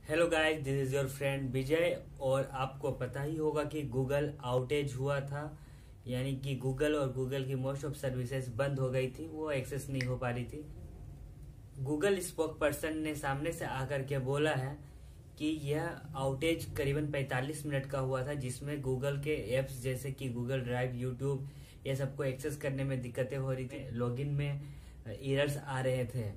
Hello guys, this is your friend Vijay. और आपको पता ही होगा कि गूगल आउटेज हुआ था, यानी कि गूगल और गूगल की मोस्ट ऑफ सर्विसेज बंद हो गई थी, वो एक्सेस नहीं हो पा रही थी। गूगल स्पोक पर्सन ने सामने से आकर के बोला है कि यह आउटेज करीबन 45 मिनट का हुआ था, जिसमें गूगल के एप्स जैसे कि गूगल ड्राइव, यूट्यूब, ये सबको एक्सेस करने में दिक्कतें हो रही थी, लॉगिन में एरर्स आ रहे थे।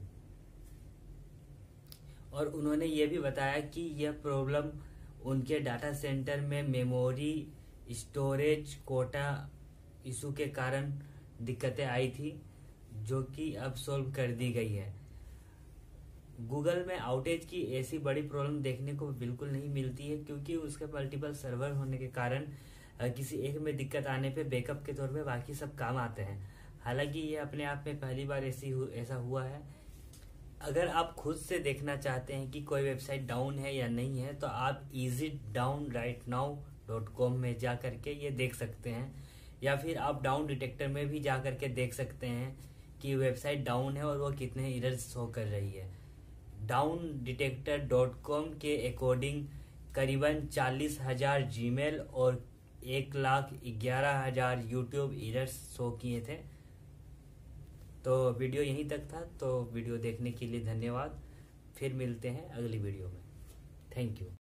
और उन्होंने ये भी बताया कि यह प्रॉब्लम उनके डाटा सेंटर में मेमोरी स्टोरेज कोटा इशू के कारण दिक्कतें आई थी, जो कि अब सॉल्व कर दी गई है। गूगल में आउटेज की ऐसी बड़ी प्रॉब्लम देखने को बिल्कुल नहीं मिलती है, क्योंकि उसके मल्टीपल सर्वर होने के कारण किसी एक में दिक्कत आने पे बैकअप के तौर पे बाकी सब काम आते हैं। हालांकि ये अपने आप में पहली बार ऐसा हुआ है। अगर आप खुद से देखना चाहते हैं कि कोई वेबसाइट डाउन है या नहीं है, तो आप easydownrightnow.com में जा करके ये देख सकते हैं, या फिर आप डाउन डिटेक्टर में भी जा करके देख सकते हैं कि वेबसाइट डाउन है और वो कितने एरर्स शो कर रही है। downDetector.com के अकॉर्डिंग करीबन 40,000 जीमेल और 1,11,000 यूट्यूब एरर्स शो किए थे। तो वीडियो यहीं तक था। तो वीडियो देखने के लिए धन्यवाद। फिर मिलते हैं अगली वीडियो में। Thank you.